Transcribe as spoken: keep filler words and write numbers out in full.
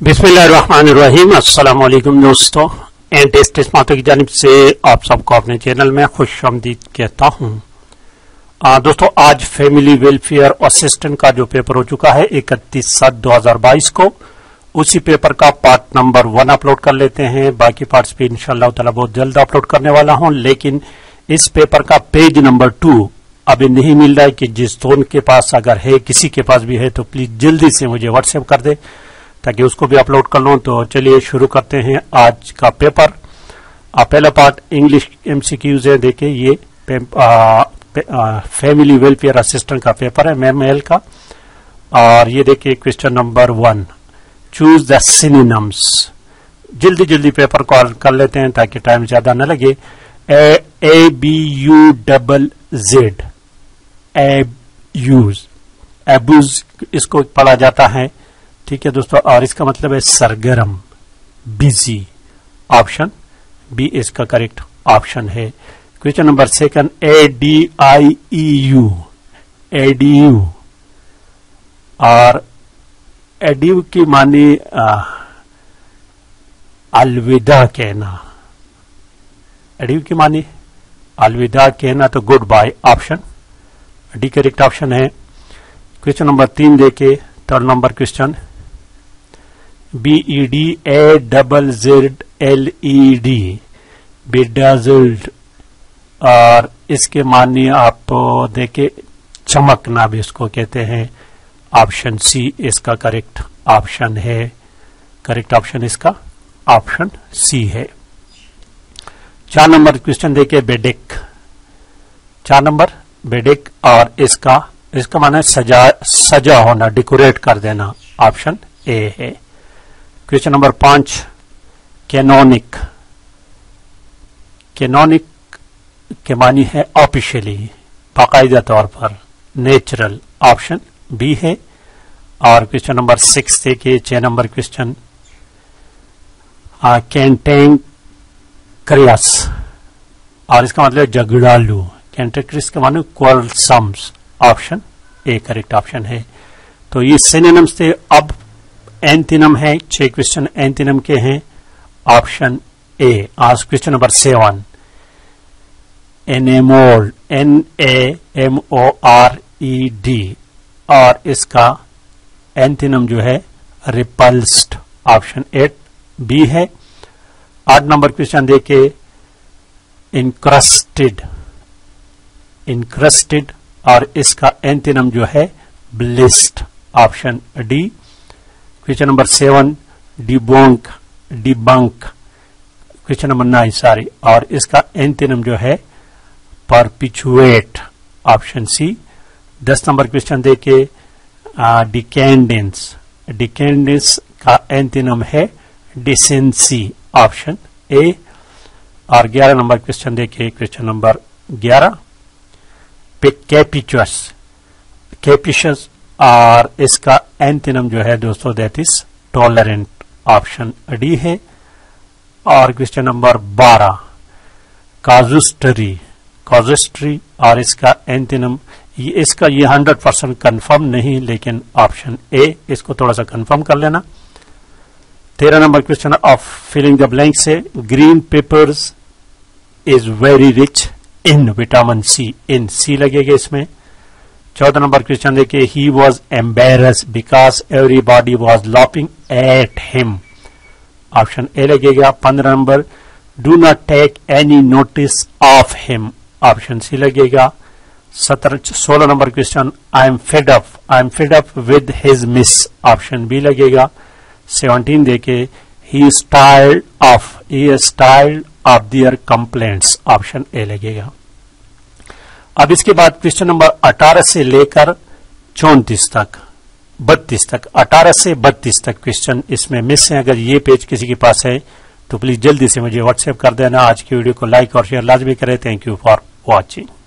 बिस्मिल्लाहिर्रहमानिर्रहीम। अस्सलाम वालेकुम दोस्तों, एंड टेस्ट स्मार्ट की जानिब से आप सबको अपने चैनल में खुशामदीद कहता हूँ। दोस्तों, आज फैमिली वेलफेयर असिस्टेंट का जो पेपर हो चुका है इकतीस सात दो हजार बाईस को, उसी पेपर का पार्ट नंबर वन अपलोड कर लेते हैं। बाकी पार्ट्स भी इंशाअल्लाह ताला बहुत जल्द अपलोड करने वाला हूँ, लेकिन इस पेपर का पेज नंबर टू अभी नहीं मिल रहा है। कि जिस दोस्त के पास अगर है, किसी के पास भी है, तो प्लीज जल्दी से मुझे व्हाट्सएप कर दे ताकि उसको भी अपलोड कर लूं। तो चलिए शुरू करते हैं आज का पेपर। पहला पार्ट इंग्लिश एमसीक्यूज है। देखिए, ये आ, आ, फैमिली वेलफेयर असिस्टेंट का पेपर है, एमएल का। और ये देखिए question number one, choose the synonyms. जल्दी जल्दी पेपर को कर लेते हैं ताकि टाइम ज्यादा न लगे। A B U double Z, abuzz, abuzz इसको पढ़ा जाता है, ठीक है दोस्तों। और इसका मतलब है सरगर्म, बिजी। ऑप्शन बी इसका करेक्ट ऑप्शन है। Question number second, A D I E U, adieu. और एडीयू की मानी अलविदा कहना, एडीयू की मानी अलविदा कहना, तो good bye. Option D correct option है। क्वेश्चन नंबर तीन देखे, third number question, B E D A double Z L E D, bedazzled. और इसके मानिए आप देखे चमकना भी इसको कहते हैं। ऑप्शन सी इसका करेक्ट ऑप्शन है। करेक्ट ऑप्शन इसका ऑप्शन सी है। चार नंबर क्वेश्चन देखे, बेडेक। चार नंबर बेडेक, और इसका इसका माना सजा सजा होना, डेकोरेट कर देना। ऑप्शन ए है। क्वेश्चन नंबर पांच, कैनोनिक। कैनोनिक के मानी है ऑफिशियली, बाकायदा तौर पर, नेचुरल। ऑप्शन बी है। और क्वेश्चन नंबर सिक्स देखिए, छह नंबर क्वेश्चन, कैंटेंग क्रियास, और इसका मतलब झगड़ालू। कैंटेक्रिस के माने quarrelsome. Option A correct option है। तो ये सिनोनिम्स थे। अब एंटोनिम है, छह क्वेश्चन एंटोनिम के हैं। Option A. आज question number seven, enamoured, N A M O R E D, और इसका एंटोनिम जो है रिपल्स्ड। ऑप्शन एट बी है। आठ नंबर क्वेश्चन देखे, इनक्रस्टेड, इनक्रस्टेड, और इसका एंटोनिम जो है blessed. Option D. Question number seven, debunk, debunk. Question number nine sorry, और इसका एंटोनिम जो है परपिचुएट। Option C. दस नंबर क्वेश्चन देखे, डिकेंडेंस, डिकेंडेंस का एंटोनिम है डिसेंसी। Option A. और ग्यारह नंबर क्वेश्चन देखिए, क्वेश्चन नंबर ग्यारह, कैपिचस, कैपिशस, और इसका एंटोनिम जो है दोस्तों that is tolerant. Option D है। और क्वेश्चन नंबर बारह, काजुस्टरी, काजुस्टरी, और इसका एंटोनिम, ये इसका ये हंड्रेड परसेंट कन्फर्म नहीं, लेकिन ऑप्शन ए, इसको थोड़ा सा कन्फर्म कर लेना। तेरह number question of filling the blank से, green peppers is very rich in vitamin C, in C लगेगा इसमें। चौदह नंबर क्वेश्चन देखिए, he was embarrass because everybody was laughing at him. Option A लगेगा। पंद्रह number, do not take any notice of him. Option C लगेगा। सत्रह सोलह number question, I am fed up, I am fed up with his miss. Option B लगेगा। Seventeen देखे, he is tired of, he is tired of their complaints. Option A लगेगा। अब इसके बाद question number अठारह से लेकर चौंतीस तक, बत्तीस तक, अठारह से बत्तीस तक क्वेश्चन इसमें मिस है। अगर ये पेज किसी के पास है तो प्लीज जल्दी से मुझे व्हाट्सएप कर देना। आज की वीडियो को लाइक और शेयर लाजमी करें। Thank you for watching.